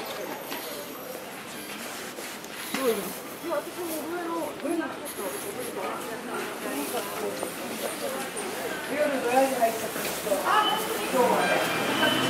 ごいな。いや、私も上の夜ドライブ入っちゃったんですけど、今日はね。